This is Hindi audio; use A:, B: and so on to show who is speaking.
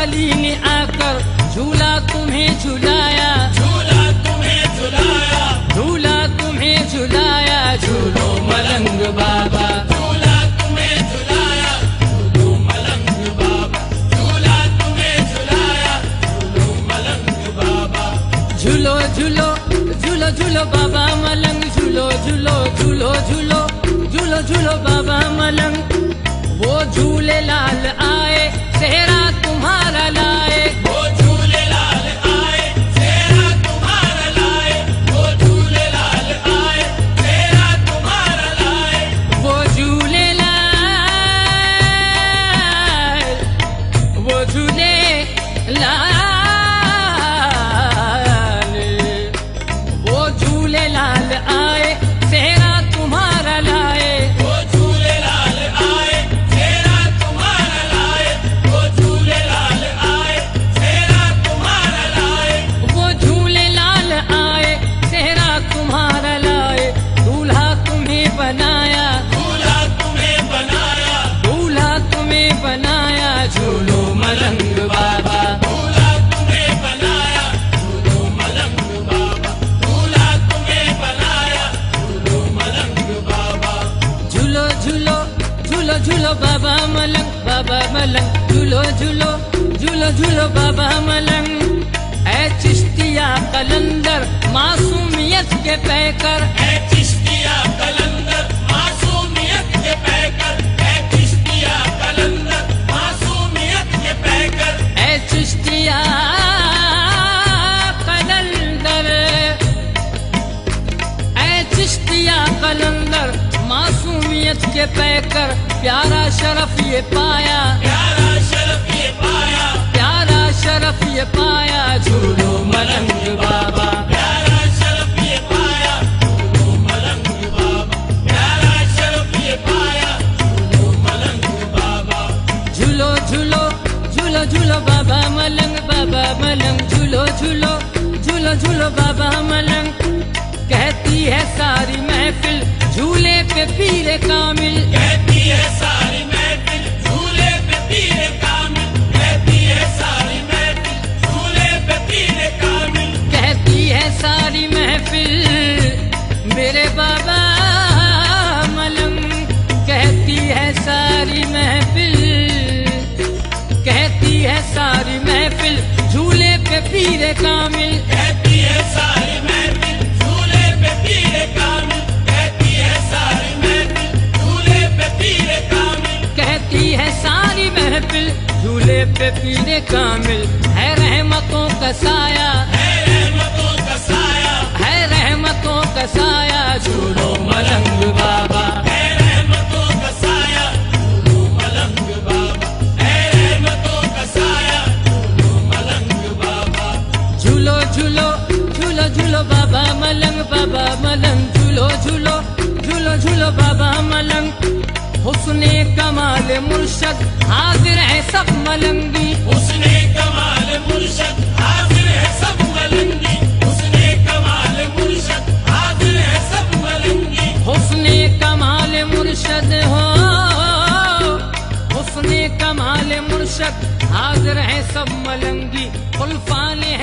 A: वाली ने आकर झूला तुम्हें झुलाया,
B: झूला तुम्हें झुलाया,
A: झूला तुम्हें झुलाया, झूलो मलंग बाबा,
B: झूला तुम्हें झुलाया, झूलो मलंग बाबा, झूला तुम्हें झुलाया, झूलो मलंग बाबा।
A: झूलो झूलो झूलो झूलो बाबा मलंग, झूलो झूलो झूलो झूलो झूलो झूलो बाबा मलंग। वो झूले लाल आए सेहरा तुम्हारा लाए,
B: वो झूले लाल आए सेहरा तुम्हारा लाए, वो झूले लाल आए सेहरा तुम्हारा लाए,
A: वो झूले लाल, वो झूले लाल, वो झूले लाल आए सेहरा तुम्हारा लाए,
B: वो झूले लाल आए सेहरा तुम्हारा लाए, वो झूले लाल आए सेहरा तुम्हारा लाए,
A: वो झूले लाल आए सेहरा तुम्हारा लाए। दूल्हा तुम्हें बनाया,
B: दूल्हा तुम्हें बनाया,
A: दूल्हा तुम्हें बनाया, झूलो मलंग बाबा,
B: दूल्हा तुम्हें बनाया, झूलो मलंग बाबा, दूल्हा तुम्हें बनाया, झूलो मलंग बाबा।
A: झूलो झूलो झूलो झूलो बाबा मलंग, बाबा मलंग, झूलो झूलो झूलो झूलो बाबा मलंग। ऐ चिश्तिया कलंदर मासूमियत के पैकर,
B: ऐ चिश्तिया कलंदर मासूमियत के पैकर, ऐ चिश्तिया कलंदर मासूमियत के पैकर,
A: ऐ चिश्तिया कलंदर, ऐ चिश्तिया कलंदर मासूमियत के पैकर। प्यारा शरफ ये पाया,
B: प्यारा शरफ ये पाया,
A: प्यारा शरफ ये पाया, झूलो मलंग बाबा,
B: प्यारा शरफ ये पाया, झूलो मलंग बाबा, प्यारा शरफ ये पाया, झूलो मलंग बाबा।
A: झूलो झूलो झूलो झूलो बाबा मलंग, बाबा मलंग, झूलो झूलो झूलो झूलो बाबा मलंग। कहती है सारी महफिल झूले पे पीरे कामिल,
B: कहती है सारी महफिल झूले पे पीरे कामिल, कहती है सारी महफिल झूले पे पीरे कामिल,
A: कहती है सारी महफिल मेरे बाबा मलंग, कहती है सारी महफिल, कहती है सारी महफिल झूले पे पीरे कामिल,
B: कहती है सारी महफिल झूले पे पीरे कामिल, कहती है सारी महफिल झूले पे पीरे कामिल,
A: कहती है सारी महफिल झूले पे पीरे कामिल। है रहमतों का साया,
B: है रहमतों का साया,
A: है रहमतों का साया, झूलो मलंग बाबा,
B: है रहमतों का साया, झूलो मलंग बाबा, है रहमतों का साया, झूलो मलंग बाबा।
A: झूलो झूलो झूलो झूलो बाबा मलंग, बाबा मलंग, झूलो झूलो झूलो झूलो बाबा मलंग। हुस्ने कमाल मुर्शद हाजिर है सब मलंगी,
B: उसने कमाल मुर्शद हाजिर है सब मलंगी, उसने कमाल मुर्शद हाजिर है सब मलंगी,
A: हुस्ने कमाल मुर्शद हो, हुस्ने कमाल मुर्शद हाजिर है सब मलंगी। उल्फाने